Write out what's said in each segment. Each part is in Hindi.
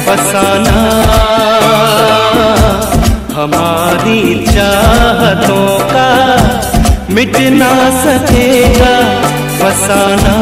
फसाना। हमारी चाहतों का मिट ना सकेगा फसाना।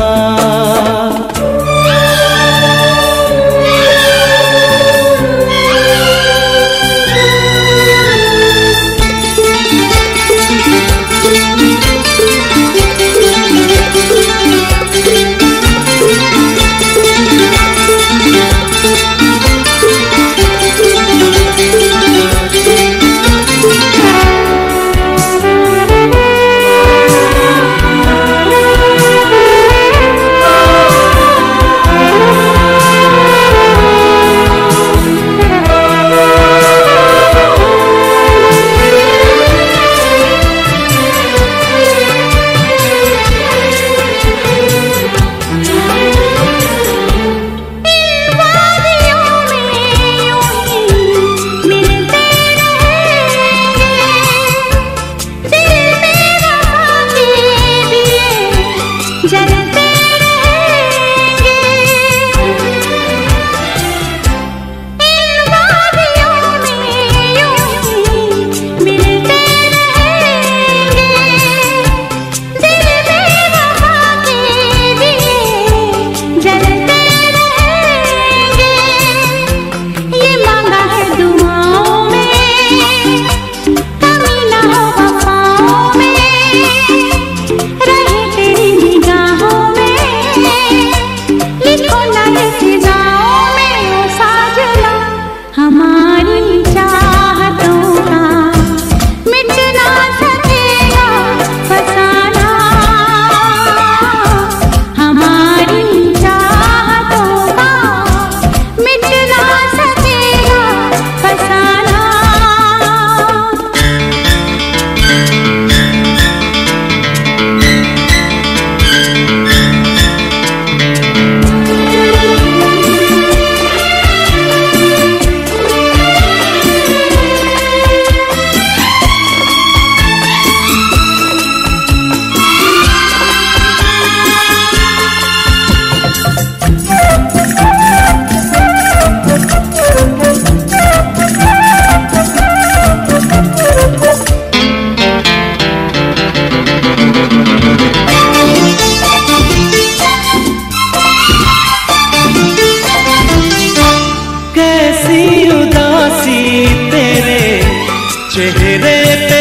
चेहरे पे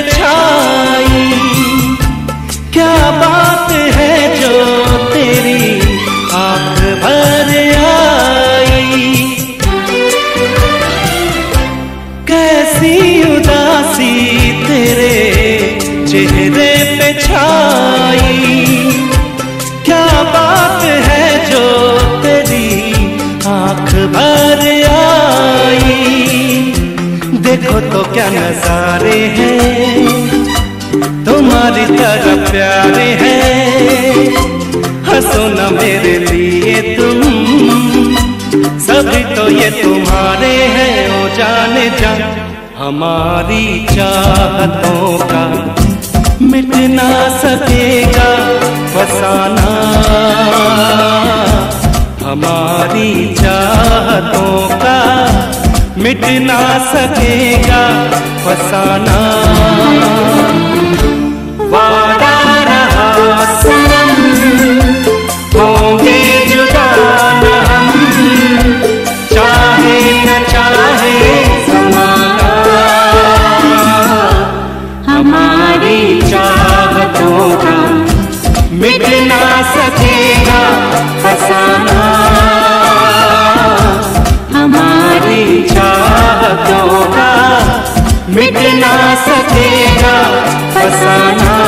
छाई, क्या बात है जो तेरी आंख भर आई। कैसी उदासी तेरे चेहरे पे छाई, क्या बात है जो तेरी आंख भर आई। देखो तो क्या नजारे हैं, तुम्हारी तरह प्यारे हैं। हंसो ना मेरे लिए तुम, सभी तो ये तुम्हारे हैं। ओ जाने जा हमारी चाहतों का मिट ना सकेगा फसाना। हमारी चाहतों का मिट ना सकेगा फसाना। वादा रहा सनम, होंगे जुदा न हम, चाहे न चाहे ज़माना। हमारी चाहतों का मिट ना सकेगा फसाना। हमारी चाहतों का मिट ना सकेगा फसाना।